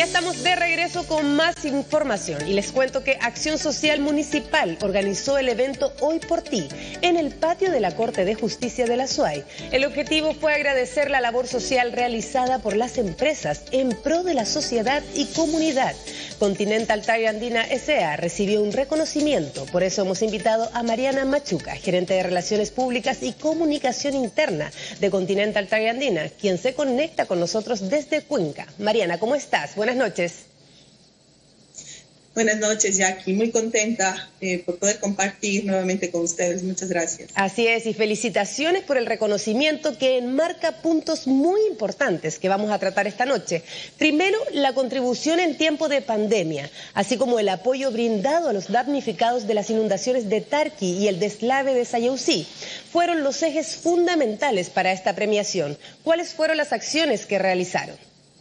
Ya estamos de regreso con más información y les cuento que Acción Social Municipal organizó el evento Hoy por Ti en el patio de la Corte de Justicia de la SUAY. El objetivo fue agradecer la labor social realizada por las empresas en pro de la sociedad y comunidad. Continental Tire Andina S.A. recibió un reconocimiento, por eso hemos invitado a Mariana Machuca, gerente de Relaciones Públicas y Comunicación Interna de Continental Tire Andina, quien se conecta con nosotros desde Cuenca. Mariana, ¿cómo estás? Buenas noches. Buenas noches, Jackie. Muy contenta por poder compartir nuevamente con ustedes. Muchas gracias. Así es, y felicitaciones por el reconocimiento que enmarca puntos muy importantes que vamos a tratar esta noche. Primero, la contribución en tiempo de pandemia, así como el apoyo brindado a los damnificados de las inundaciones de Tarqui y el deslave de Sayausí. Fueron los ejes fundamentales para esta premiación. ¿Cuáles fueron las acciones que realizaron?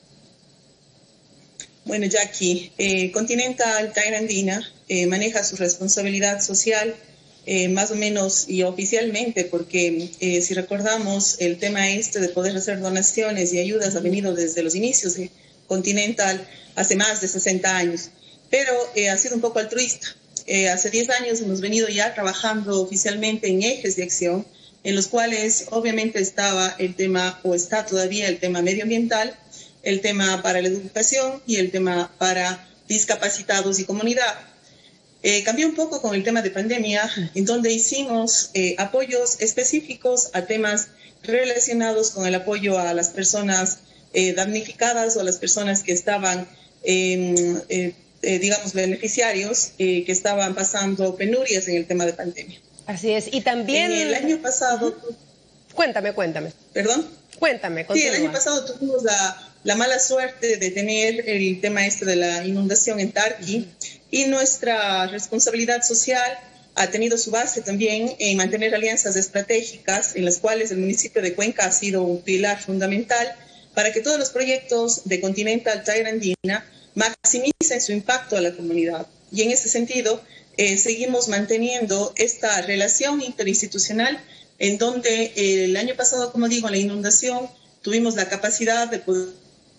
Bueno, Jackie, Continental Tire Andina maneja su responsabilidad social más o menos y oficialmente, porque si recordamos, el tema de poder hacer donaciones y ayudas ha venido desde los inicios de Continental hace más de 60 años, pero ha sido un poco altruista. Hace 10 años hemos venido ya trabajando oficialmente en ejes de acción, en los cuales obviamente estaba el tema, o está todavía el tema medioambiental, el tema para la educación y el tema para discapacitados y comunidad. Cambió un poco con el tema de pandemia, en donde hicimos apoyos específicos a temas relacionados con el apoyo a las personas damnificadas o a las personas que estaban, digamos, beneficiarios que estaban pasando penurias en el tema de pandemia. Así es, y también... el año pasado... Cuéntame. ¿Perdón? Cuéntame, continúa. Sí, el año pasado tuvimos la mala suerte de tener el tema de la inundación en Tarqui, y nuestra responsabilidad social ha tenido su base también en mantener alianzas estratégicas en las cuales el municipio de Cuenca ha sido un pilar fundamental para que todos los proyectos de Continental Tire Andina maximicen su impacto a la comunidad. Y en ese sentido seguimos manteniendo esta relación interinstitucional en donde el año pasado, como digo, en la inundación tuvimos la capacidad de poder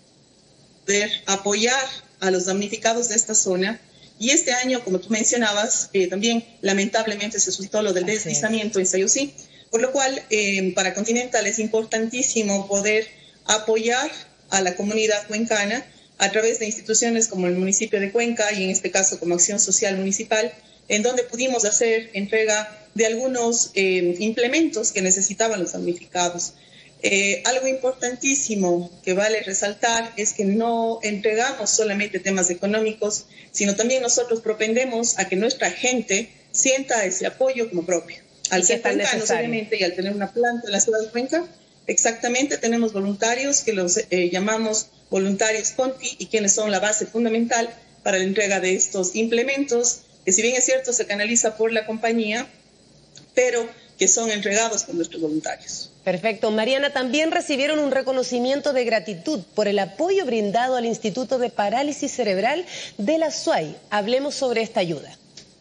apoyar a los damnificados de esta zona, y este año, como tú mencionabas, también lamentablemente se suscitó lo del deslizamiento en Sayausí, por lo cual para Continental es importantísimo poder apoyar a la comunidad cuencana a través de instituciones como el municipio de Cuenca y en este caso como Acción Social Municipal, en donde pudimos hacer entrega de algunos implementos que necesitaban los damnificados. Algo importantísimo que vale resaltar es que no entregamos solamente temas económicos, sino también nosotros propendemos a que nuestra gente sienta ese apoyo como propio. Al ser cuencanos, obviamente, y al tener una planta en la ciudad de Cuenca, exactamente tenemos voluntarios que los llamamos voluntarios Conti, y quienes son la base fundamental para la entrega de estos implementos, que si bien es cierto se canaliza por la compañía, pero que son entregados por nuestros voluntarios. Perfecto. Mariana, también recibieron un reconocimiento de gratitud por el apoyo brindado al Instituto de Parálisis Cerebral de la SUAY. Hablemos sobre esta ayuda.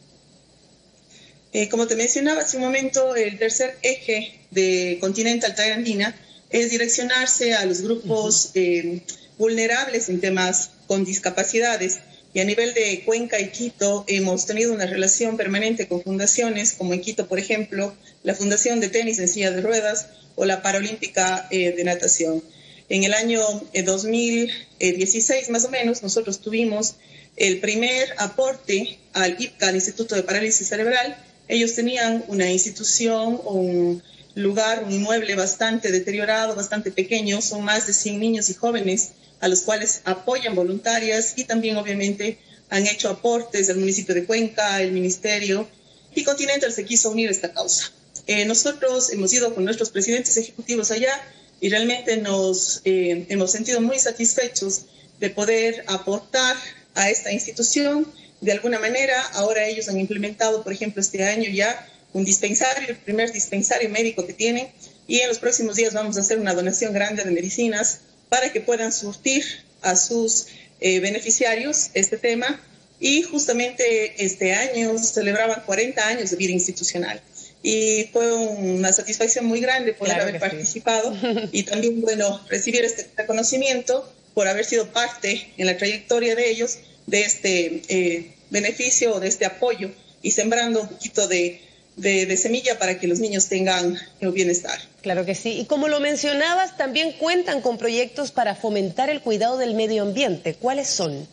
Como te mencionaba hace un momento, el tercer eje de Continental Tire Andina es direccionarse a los grupos vulnerables en temas con discapacidades. Y a nivel de Cuenca y Quito hemos tenido una relación permanente con fundaciones, como en Quito, por ejemplo, la Fundación de Tenis en Silla de Ruedas o la Paralímpica de Natación. En el año 2016, más o menos, nosotros tuvimos el primer aporte al IPCA, al Instituto de Parálisis Cerebral. Ellos tenían una institución o un lugar, un inmueble bastante deteriorado, bastante pequeño. Son más de 100 niños y jóvenes a los cuales apoyan voluntarias, y también obviamente han hecho aportes del municipio de Cuenca, el ministerio, y Continental se quiso unir a esta causa. Nosotros hemos ido con nuestros presidentes ejecutivos allá y realmente nos hemos sentido muy satisfechos de poder aportar a esta institución de alguna manera. Ahora ellos han implementado, por ejemplo, este año ya un dispensario, el primer dispensario médico que tienen, y en los próximos días vamos a hacer una donación grande de medicinas para que puedan surtir a sus beneficiarios este tema. Y justamente este año celebraban 40 años de vida institucional. Y fue una satisfacción muy grande poder haber participado y también, bueno, recibir este reconocimiento por haber sido parte en la trayectoria de ellos de este beneficio, de este apoyo y sembrando un poquito de semilla para que los niños tengan el bienestar. Claro que sí. Y como lo mencionabas, también cuentan con proyectos para fomentar el cuidado del medio ambiente. ¿Cuáles son?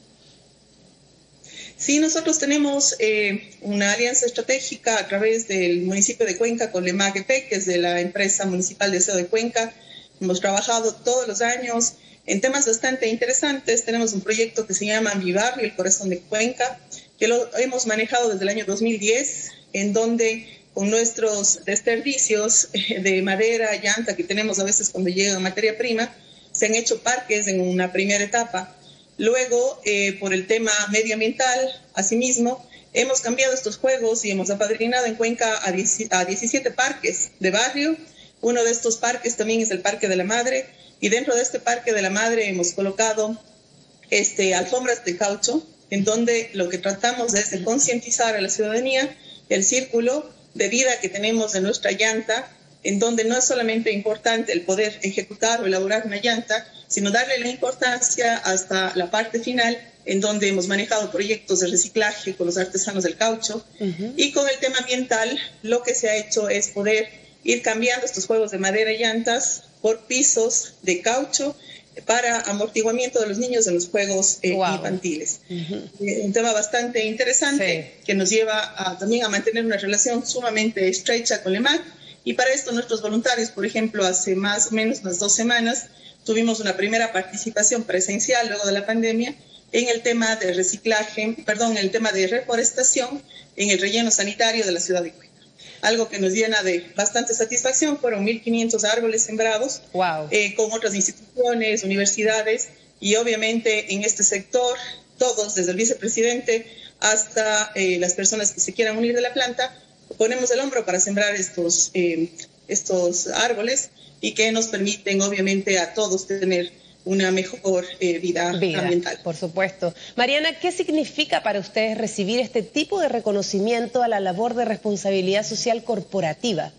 Sí, nosotros tenemos una alianza estratégica a través del municipio de Cuenca con LEMAG-EP, que es de la empresa municipal de aseo de Cuenca. Hemos trabajado todos los años en temas bastante interesantes. Tenemos un proyecto que se llama Mi Barrio, el Corazón de Cuenca, que lo hemos manejado desde el año 2010, en donde con nuestros desperdicios de madera, llanta que tenemos a veces cuando llega materia prima, se han hecho parques en una primera etapa. Luego, por el tema medioambiental, asimismo, hemos cambiado estos juegos y hemos apadrinado en Cuenca a 17 parques de barrio. Uno de estos parques también es el Parque de la Madre, y dentro de este Parque de la Madre hemos colocado alfombras de caucho, en donde lo que tratamos es de concientizar a la ciudadanía el círculo de vida que tenemos de nuestra llanta, en donde no es solamente importante el poder ejecutar o elaborar una llanta, sino darle la importancia hasta la parte final, en donde hemos manejado proyectos de reciclaje con los artesanos del caucho. Y con el tema ambiental, lo que se ha hecho es poder ir cambiando estos juegos de madera y llantas por pisos de caucho para amortiguamiento de los niños en los juegos infantiles. Un tema bastante interesante, sí, que nos lleva también a mantener una relación sumamente estrecha con LEMAG. Y para esto nuestros voluntarios, por ejemplo, hace más o menos unas 2 semanas, tuvimos una primera participación presencial luego de la pandemia en el tema de reciclaje, en el tema de reforestación en el relleno sanitario de la ciudad de Cuenca. Algo que nos llena de bastante satisfacción. Fueron 1.500 árboles sembrados con otras instituciones, universidades, y obviamente en este sector, todos, desde el vicepresidente hasta las personas que se quieran unir de la planta, ponemos el hombro para sembrar estos árboles y que nos permiten obviamente a todos tener una mejor vida ambiental. Por supuesto. Mariana, ¿qué significa para ustedes recibir este tipo de reconocimiento a la labor de responsabilidad social corporativa?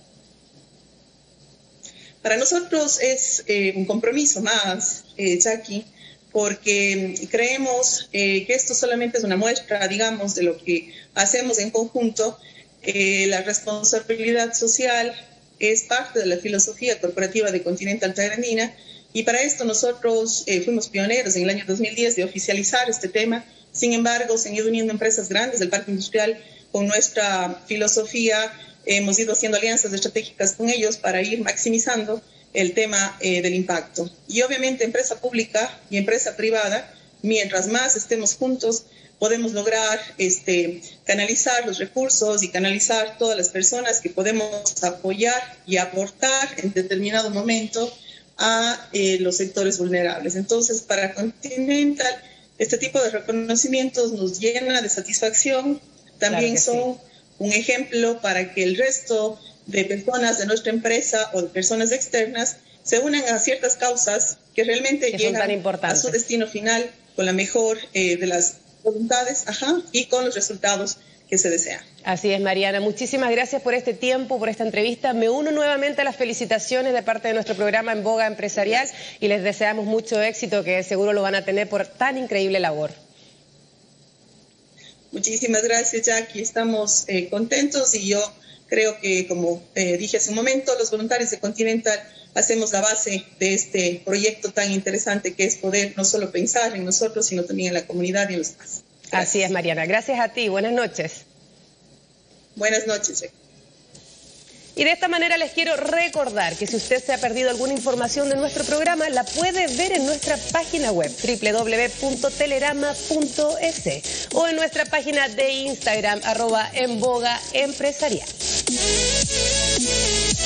Para nosotros es un compromiso más, Jackie, porque creemos que esto solamente es una muestra, digamos, de lo que hacemos en conjunto. La responsabilidad social es parte de la filosofía corporativa de Continental Altagrandina, y para esto nosotros fuimos pioneros en el año 2010 de oficializar este tema. Sin embargo, se han ido uniendo empresas grandes del parque industrial con nuestra filosofía. Hemos ido haciendo alianzas estratégicas con ellos para ir maximizando el tema del impacto. Y obviamente empresa pública y empresa privada, mientras más estemos juntos, podemos lograr canalizar los recursos y canalizar todas las personas que podemos apoyar y aportar en determinado momento a los sectores vulnerables. Entonces, para Continental, este tipo de reconocimientos nos llena de satisfacción. También son un ejemplo para que el resto de personas de nuestra empresa o de personas externas se unan a ciertas causas que realmente llegan a su destino final con la mejor de las voluntades y con los resultados que se desean. Así es, Mariana. Muchísimas gracias por este tiempo, por esta entrevista. Me uno nuevamente a las felicitaciones de parte de nuestro programa En Boga Empresarial y les deseamos mucho éxito, que seguro lo van a tener por tan increíble labor. Muchísimas gracias, Jackie. Estamos contentos, y yo creo que, como dije hace un momento, los voluntarios de Continental hacemos la base de este proyecto tan interesante que es poder no solo pensar en nosotros, sino también en la comunidad y en los demás. Así es, Mariana. Gracias a ti. Buenas noches. Buenas noches. Y de esta manera les quiero recordar que si usted se ha perdido alguna información de nuestro programa, la puede ver en nuestra página web www.telerama.es o en nuestra página de Instagram @enbogaempresarial.